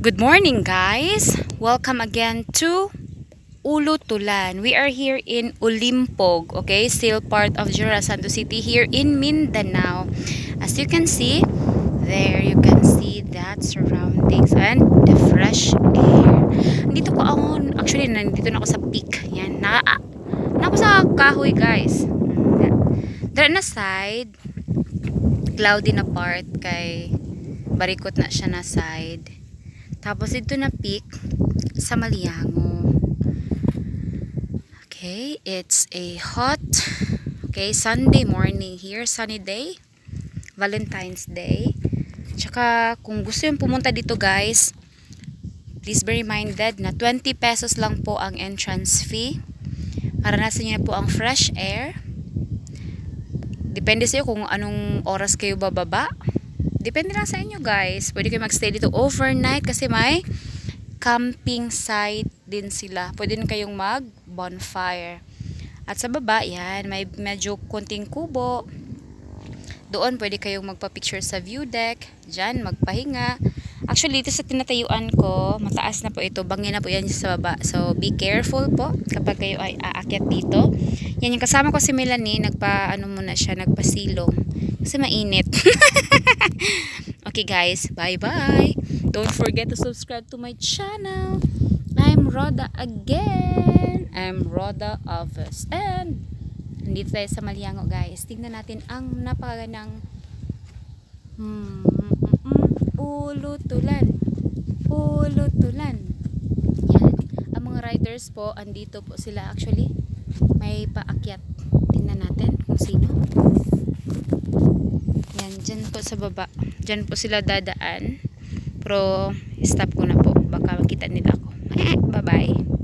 Good morning, guys. Welcome again to Ulutulan. We are here in Ulimpog, okay? Still part of General Santos City here in Mindanao. As you can see, there you can see that surroundings and the fresh air. Nandito ko actually nandito na ako sa peak. Yan, na ako sa kahoy, guys. There na side, cloudy na part kay barikot na siya na side. Tapos ito na peak sa Maliango. Okay, it's a hot, Sunday morning here, sunny day, Valentine's Day. Tsaka kung gusto yung pumunta dito, guys, please be reminded na 20 pesos lang po ang entrance fee. Maranasan nyo na po ang fresh air. Depende sa iyo kung anong oras kayo bababa. Depende lang sa inyo, guys. Pwede kayo magstay dito overnight kasi may camping site din sila. Pwede din kayong mag bonfire. At sa baba, yan, may medyo konting kubo. Doon pwede kayong magpa-picture sa view deck. Diyan, magpahinga. Actually, dito sa tinatayuan ko, mataas na po ito. Bangin na po yan sa baba. So, be careful po kapag kayo ay aakyat dito. Yan, yung kasama ko si Melanie, nagpasilong. Kasi mainit. Okay, guys, bye-bye. Don't forget to subscribe to my channel. I'm Rhoda again. I'm Rhoda Alves. And, nandito tayo sa Maliango, guys. Tingnan natin ang napakagandang Ulutulan. Ulutulan. Yan. Ang mga riders po, andito po sila actually. May paakyat. Tingnan natin kung sino. Yan, dyan po sa baba. Dyan po sila dadaan. Pero, stop ko na po. Baka makita nila ako. Bye-bye.